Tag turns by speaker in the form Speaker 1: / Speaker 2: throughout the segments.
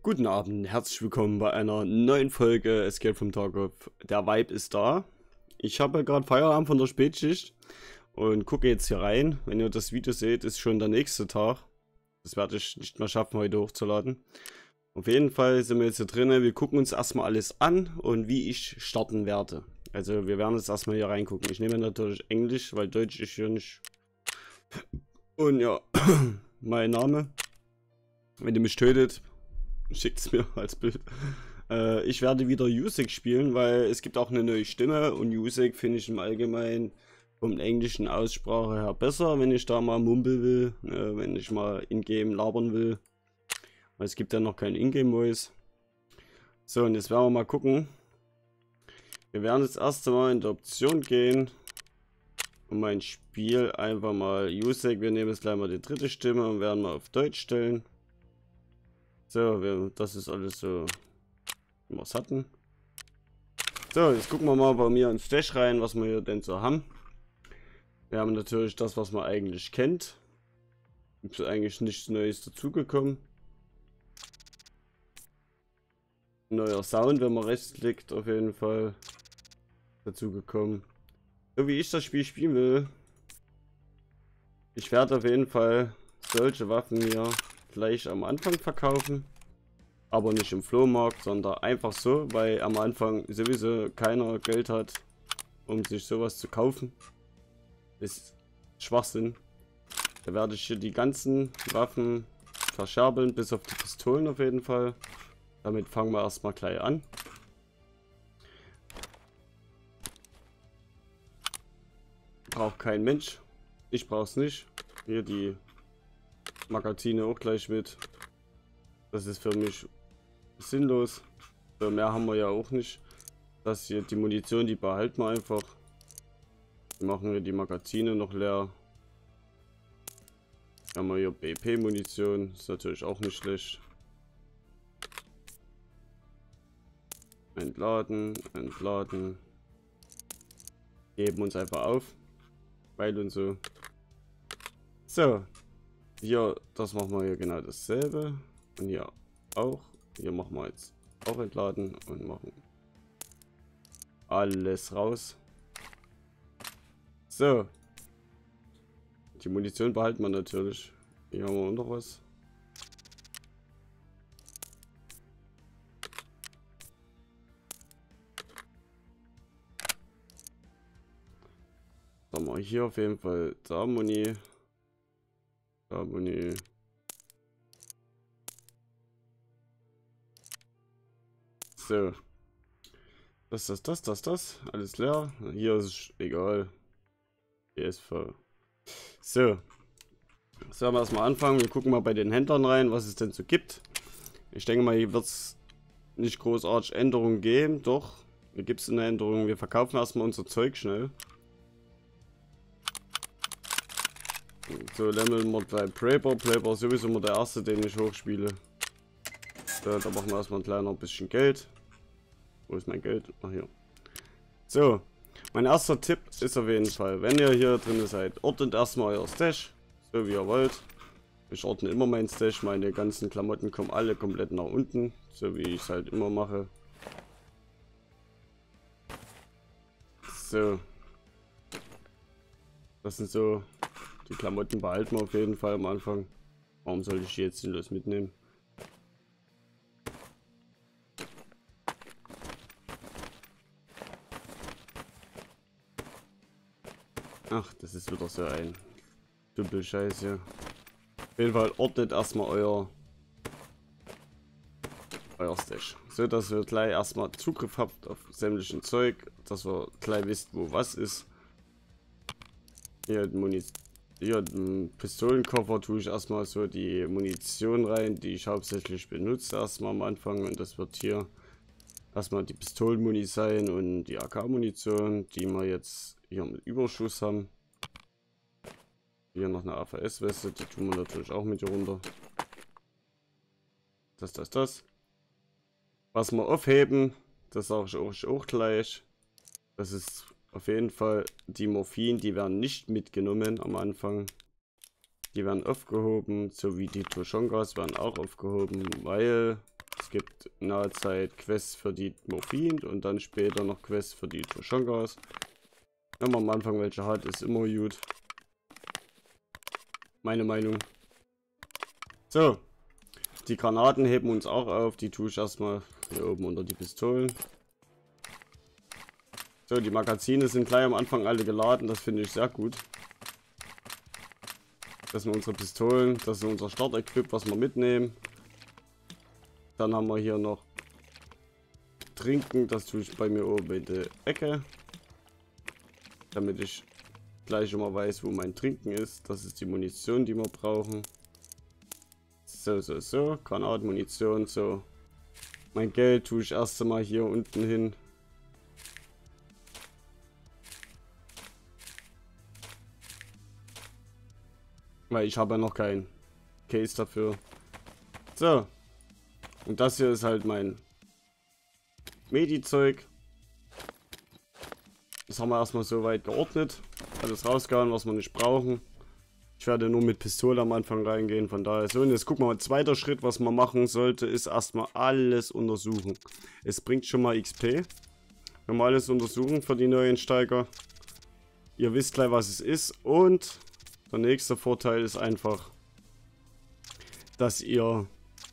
Speaker 1: Guten Abend, herzlich willkommen bei einer neuen Folge Escape from Tarkov. Der Vibe ist da. Ich habe gerade Feierabend von der Spätschicht und gucke jetzt hier rein. Wenn ihr das Video seht, ist schon der nächste Tag. Das werde ich nicht mehr schaffen, heute hochzuladen. Auf jeden Fall sind wir jetzt hier drinnen. Wir gucken uns erstmal alles an und wie ich starten werde. Also wir werden jetzt erstmal hier reingucken. Ich nehme natürlich Englisch, weil Deutsch ist hier nicht. Und ja, mein Name. Wenn ihr mich tötet, schickt es mir als Bild. Ich werde wieder Jusek spielen, weil es gibt auch eine neue Stimme und Jusek finde ich im Allgemeinen vom englischen Aussprache her besser, wenn ich da mal mumbel will, wenn ich mal in-game labern will. Weil es gibt ja noch kein Ingame-Voice. So, und jetzt werden wir mal gucken. Wir werden das erste Mal in die Option gehen und mein Spiel einfach mal Jusek. Wir nehmen jetzt gleich mal die dritte Stimme und werden mal auf Deutsch stellen. So, das ist alles so, wie wir es hatten. So, jetzt gucken wir mal bei mir ins Stash rein, was wir hier denn so haben. Wir haben natürlich das, was man eigentlich kennt. Ist eigentlich nichts Neues dazugekommen. Neuer Sound, wenn man rechts klickt, auf jeden Fall dazugekommen. So wie ich das Spiel spielen will. Ich werde auf jeden Fall solche Waffen hier gleich am Anfang verkaufen, aber nicht im Flohmarkt, sondern einfach so, weil am Anfang sowieso keiner Geld hat, um sich sowas zu kaufen. Ist Schwachsinn. Da werde ich hier die ganzen Waffen verscherbeln, bis auf die Pistolen auf jeden Fall. Damit fangen wir erstmal gleich an. Braucht kein Mensch. Ich brauche es nicht. Hier die Magazine auch gleich mit. Das ist für mich sinnlos. So, mehr haben wir ja auch nicht. Das hier, die Munition, die behalten wir einfach. Wir machen hier die Magazine noch leer. Haben wir hier BP-Munition. Ist natürlich auch nicht schlecht. Entladen, entladen. Geben uns einfach auf. Weil und so. So. Hier, das machen wir hier genau dasselbe. Und hier auch. Hier machen wir jetzt auch entladen und machen alles raus. So. Die Munition behalten wir natürlich. Hier haben wir noch was. Dann haben wir hier auf jeden Fall da Muni. Da Muni. So. Das. Alles leer. Hier ist es egal. ESV. So. So, wir erstmal anfangen. Wir gucken mal bei den Händlern rein, was es denn so gibt. Ich denke mal, hier wird es nicht großartig Änderungen geben. Doch. Hier gibt es eine Änderung. Wir verkaufen erstmal unser Zeug schnell. So, leveln wir bei Prepper. Prepper ist sowieso immer der erste, den ich hochspiele. So, da machen wir erstmal ein kleiner bisschen Geld. Wo ist mein Geld? Ach, hier. So, mein erster Tipp ist auf jeden Fall, wenn ihr hier drin seid, ordnet erstmal euer Stash, so wie ihr wollt. Ich ordne immer meinen Stash, meine ganzen Klamotten kommen alle komplett nach unten, so wie ich es halt immer mache. So. Das sind so, die Klamotten behalten wir auf jeden Fall am Anfang. Warum sollte ich die jetzt sinnlos mitnehmen? Ach, das ist wieder so ein Dümpelscheiß hier. Auf jeden Fall ordnet erstmal euer Stash. So, dass ihr gleich erstmal Zugriff habt auf sämtlichen Zeug. Dass ihr gleich wisst, wo was ist. Hier, den Pistolenkoffer tue ich erstmal so die Munition rein, die ich hauptsächlich benutze erstmal am Anfang. Und das wird hier erstmal die Pistolenmuni sein und die AK-Munition, die wir jetzt hier mit Überschuss haben. Hier noch eine AVS-Weste, die tun wir natürlich auch mit hier runter. Das. Was wir aufheben, das sage ich euch auch gleich. Das ist auf jeden Fall die Morphin, die werden nicht mitgenommen am Anfang. Die werden aufgehoben, so wie die Toshongas werden auch aufgehoben, weil gibt in naher Zeit Quests für die Morphin und dann später noch Quests für die Toshongas. Wenn man am Anfang welche hat, ist immer gut. Meine Meinung. So. Die Granaten heben uns auch auf. Die tue ich erstmal hier oben unter die Pistolen. So, die Magazine sind gleich am Anfang alle geladen. Das finde ich sehr gut. Das sind unsere Pistolen. Das ist unser Startequip, was wir mitnehmen. Dann haben wir hier noch Trinken. Das tue ich bei mir oben in der Ecke. Damit ich gleich immer weiß, wo mein Trinken ist. Das ist die Munition, die wir brauchen. So. Granaten, Munition, so. Mein Geld tue ich erst einmal hier unten hin. Weil ich habe ja noch kein Case dafür. So. Und das hier ist halt mein Medi-Zeug. Das haben wir erstmal so weit geordnet. Alles rausgehauen, was wir nicht brauchen. Ich werde nur mit Pistole am Anfang reingehen, von daher so. Und jetzt gucken wir mal, zweiter Schritt, was man machen sollte, ist erstmal alles untersuchen. Es bringt schon mal XP. Wenn wir alles untersuchen für die neuen Steiger. Ihr wisst gleich, was es ist. Und der nächste Vorteil ist einfach, dass ihr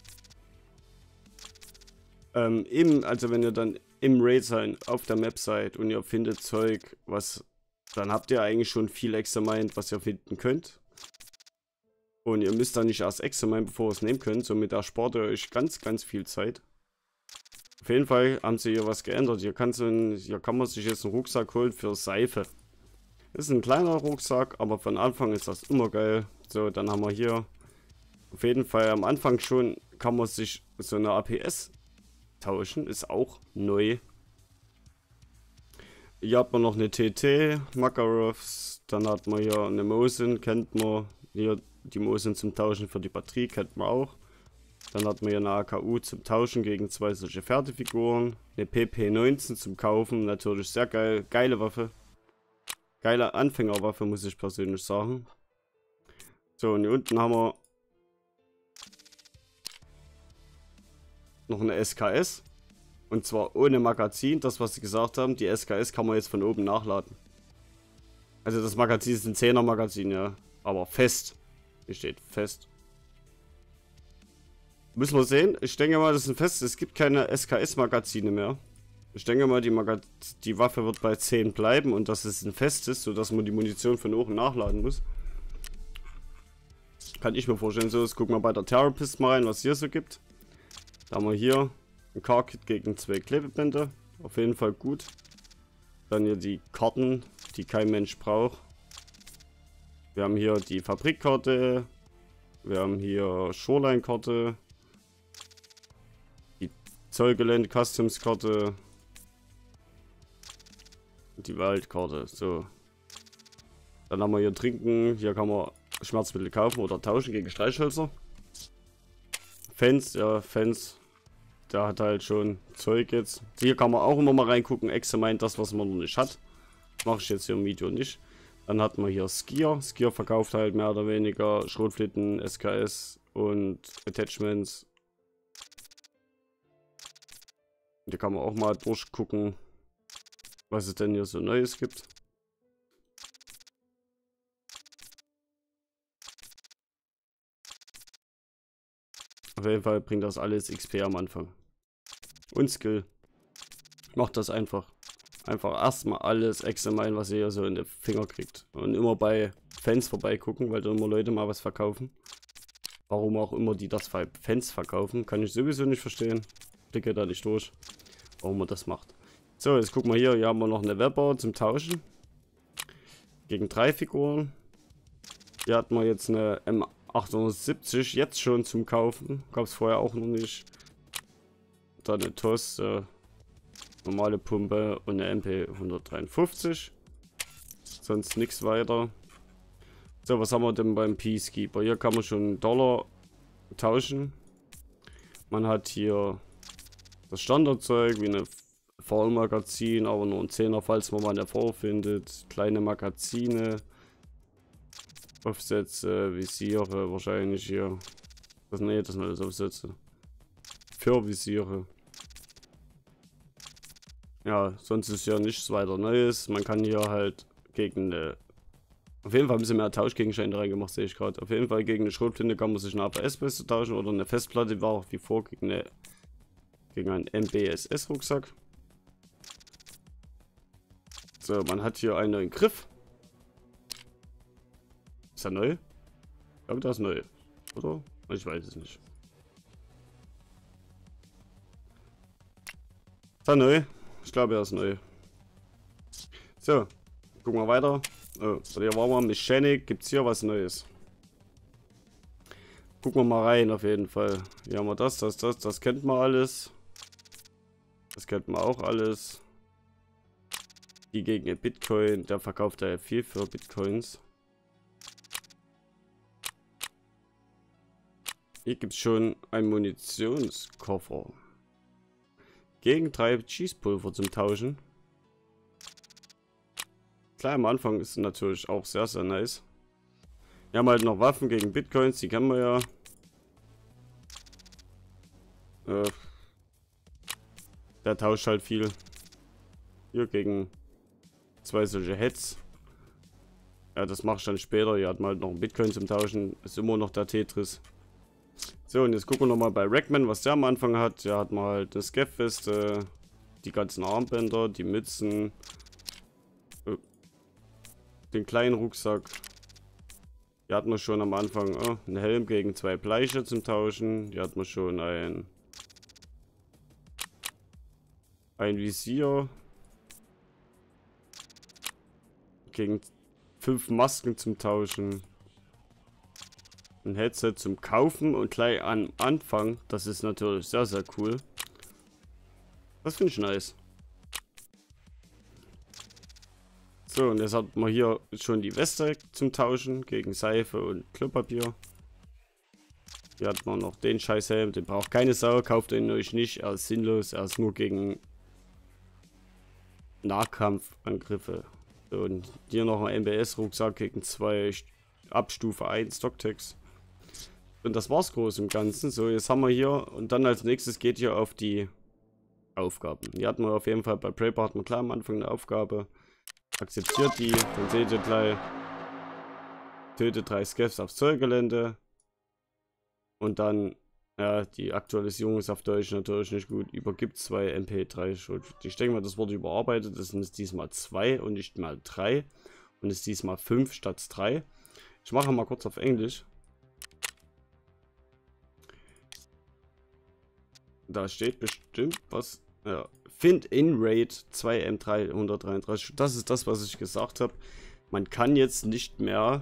Speaker 1: also wenn ihr dann im Raid seid, auf der Map seid und ihr findet Zeug, dann habt ihr eigentlich schon viel Examine, was ihr finden könnt. Und ihr müsst dann nicht erst Examine, bevor ihr es nehmen könnt. Somit erspart ihr euch ganz, ganz viel Zeit. Auf jeden Fall haben sie hier was geändert. Hier kann man sich jetzt einen Rucksack holen für Seife. Das ist ein kleiner Rucksack, aber von Anfang ist das immer geil. So, dann haben wir hier auf jeden Fall am Anfang schon, kann man sich so eine APS tauschen. Ist auch neu. Hier hat man noch eine TT, Makarovs. Dann hat man hier eine Mosin, kennt man. Hier die Mosin zum Tauschen für die Batterie, kennt man auch. Dann hat man hier eine AKU zum Tauschen gegen zwei solche Pferdefiguren. Eine PP19 zum Kaufen, natürlich sehr geil. Geile Waffe. Geile Anfängerwaffe, muss ich persönlich sagen. So, und hier unten haben wir noch eine SKS. Und zwar ohne Magazin. Das, was sie gesagt haben, die SKS kann man jetzt von oben nachladen. Also das Magazin ist ein 10er Magazin, ja. Aber fest. Hier steht fest. Müssen wir sehen. Ich denke mal, das ist ein Fest. Es gibt keine SKS-Magazine mehr. Ich denke mal, die Waffe wird bei 10 bleiben und dass es ein festes, sodass man die Munition von oben nachladen muss. Kann ich mir vorstellen. So, jetzt gucken wir bei der Therapist mal rein, was hier so gibt. Da haben wir hier ein Car-Kit gegen 2 Klebebänder. Auf jeden Fall gut. Dann hier die Karten, die kein Mensch braucht. Wir haben hier die Fabrikkarte. Wir haben hier Shoreline-Karte. Die Zollgelände Customs-Karte. Die Waldkarte. So. Dann haben wir hier Trinken. Hier kann man Schmerzmittel kaufen oder tauschen gegen Streichhölzer. Fans, ja, Fans. Der hat halt schon Zeug jetzt. Hier kann man auch immer mal reingucken. Examine das, was man noch nicht hat. Mache ich jetzt hier im Video nicht. Dann hat man hier Skier. Skier verkauft halt mehr oder weniger Schrotflitten, SKS und Attachments. Hier kann man auch mal durchgucken, was es denn hier so Neues gibt. Auf jeden Fall bringt das alles XP am Anfang. Und Skill. Macht das einfach. Einfach erstmal alles examine, was ihr hier so in den Finger kriegt. Und immer bei Fans vorbeigucken, weil da immer Leute mal was verkaufen. Warum auch immer die das bei Fans verkaufen, kann ich sowieso nicht verstehen. Blicke da nicht durch, warum man das macht. So, jetzt gucken wir hier. Hier haben wir noch eine Webber zum Tauschen. Gegen 3 Figuren. Hier hat man jetzt eine M870 jetzt schon zum Kaufen. Gab es vorher auch noch nicht. Dann eine TOS, normale Pumpe und eine MP 153. Sonst nichts weiter. So, was haben wir denn beim Peacekeeper? Hier kann man schon $1 tauschen. Man hat hier das Standardzeug wie eine Vollmagazin, aber nur ein 10er, falls man mal eine vorfindet. Kleine Magazine. Aufsätze, Visiere, wahrscheinlich hier. Das sind alles Aufsätze. Amateurvisiere. Ja, sonst ist ja nichts weiter Neues. Man kann hier halt gegen eine... Auf jeden Fall haben sie mehr Tauschgegenstände reingemacht, sehe ich gerade. Auf jeden Fall gegen eine Schrotflinte kann man sich eine APS-Weste tauschen oder eine Festplatte, war auch wie vor gegen einen MBSS-Rucksack. So, man hat hier einen neuen Griff. Ist er neu? Ich glaube, das ist neu. Oder? Ich weiß es nicht. Ist er neu? Ich glaube, er ist neu. So, gucken wir weiter. Oh, hier waren wir Mechanic. Gibt es hier was Neues? Gucken wir mal rein auf jeden Fall. Hier haben wir das kennt man alles. Das kennt man auch alles. Die gegen den Bitcoin, der verkauft ja viel für Bitcoins. Hier gibt es schon einen Munitionskoffer. Gegen 3 Schießpulver zum Tauschen. Klar, am Anfang ist natürlich auch sehr, sehr nice. Wir haben halt noch Waffen gegen Bitcoins, die kennen wir ja. Der tauscht halt viel. Hier gegen 2 solche Heads. Ja, das mache ich dann später. Hier hat man halt noch einen Bitcoin zum Tauschen. Ist immer noch der Tetris. So, und jetzt gucken wir nochmal bei Rackman, was der am Anfang hat. Der hat mal halt eine Scav-Weste, die ganzen Armbänder, die Mützen, den kleinen Rucksack. Hier hat man schon am Anfang einen Helm gegen 2 Bleiche zum Tauschen. Hier hat man schon ein Visier gegen 5 Masken zum Tauschen. Ein Headset zum Kaufen und gleich am Anfang. Das ist natürlich sehr, sehr cool. Das finde ich nice. So, und jetzt hat man hier schon die Weste zum Tauschen gegen Seife und Klopapier. Hier hat man noch den Scheißhelm, den braucht keine Sau, kauft ihn euch nicht, er ist sinnlos, er ist nur gegen Nahkampfangriffe. So, und hier noch ein MBS-Rucksack gegen 2 Abstufe 1 Stocktags. Und das war's groß im Ganzen. So, jetzt haben wir hier und dann als nächstes geht hier auf die Aufgaben. Hier hatten wir auf jeden Fall bei Prepper hat man klar am Anfang eine Aufgabe. Akzeptiert die, dann seht ihr gleich. Töte 3 Scavs aufs Zollgelände. Und dann, ja, die Aktualisierung ist auf Deutsch natürlich nicht gut. Übergibt 2 MP3 Schrot. Ich denke mal, das wurde überarbeitet. Das sind jetzt diesmal 2 und nicht mal 3. Und ist diesmal 5 statt 3. Ich mache mal kurz auf Englisch. Da steht bestimmt was. Ja. Find in Raid 2 M333. Das ist das, was ich gesagt habe. Man kann jetzt nicht mehr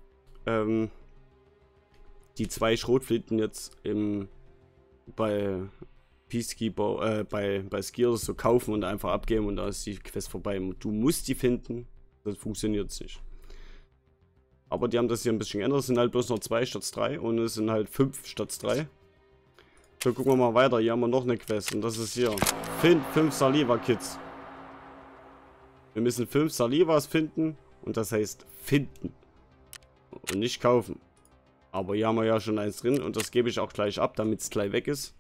Speaker 1: die 2 Schrotflinten jetzt bei Peacekeeper, bei Skiers so kaufen und einfach abgeben und da ist die Quest vorbei. Du musst die finden. Das funktioniert nicht. Aber die haben das hier ein bisschen geändert. Es sind halt bloß noch 2 statt 3 und es sind halt 5 statt 3. So, gucken wir mal weiter. Hier haben wir noch eine Quest und das ist hier. Find 5 Saliva-Kits. Wir müssen 5 Salivas finden und das heißt finden. Und nicht kaufen. Aber hier haben wir ja schon eins drin und das gebe ich auch gleich ab, damit es gleich weg ist.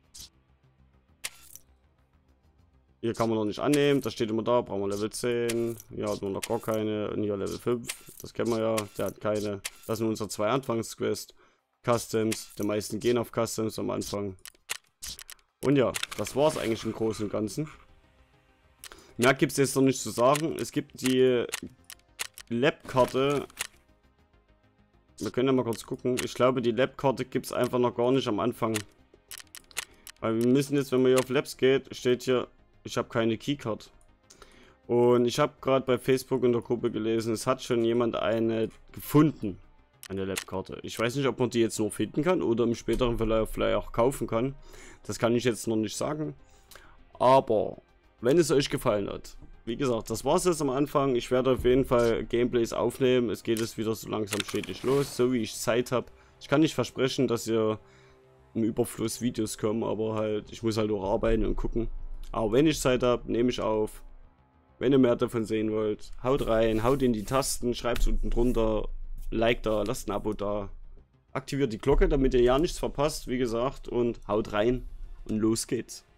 Speaker 1: Hier kann man noch nicht annehmen, das steht immer da, brauchen wir Level 10. Hier hat man noch gar keine und hier Level 5. Das kennen wir ja, der hat keine. Das sind unsere 2 Anfangsquests. Customs, die meisten gehen auf Customs am Anfang. Und ja, das war es eigentlich im Großen und Ganzen. Mehr gibt es jetzt noch nicht zu sagen. Es gibt die Lab-Karte. Wir können ja mal kurz gucken. Ich glaube, die Lab-Karte gibt es einfach noch gar nicht am Anfang. Weil wir müssen jetzt, wenn man hier auf Labs geht, steht hier, ich habe keine Keycard. Und ich habe gerade bei Facebook in der Gruppe gelesen, es hat schon jemand eine gefunden. Eine Lab-Karte. Ich weiß nicht, ob man die jetzt nur finden kann oder im späteren Verlauf vielleicht auch kaufen kann. Das kann ich jetzt noch nicht sagen. Aber wenn es euch gefallen hat, wie gesagt, das war es jetzt am Anfang. Ich werde auf jeden Fall Gameplays aufnehmen. Es geht jetzt wieder so langsam stetig los, so wie ich Zeit habe. Ich kann nicht versprechen, dass ihr im Überfluss Videos kommen, aber halt, ich muss halt auch arbeiten und gucken. Aber wenn ich Zeit habe, nehme ich auf. Wenn ihr mehr davon sehen wollt, haut rein, haut in die Tasten, schreibt es unten drunter. Like da, lasst ein Abo da. Aktiviert die Glocke, damit ihr ja nichts verpasst, wie gesagt. Und haut rein. und los geht's.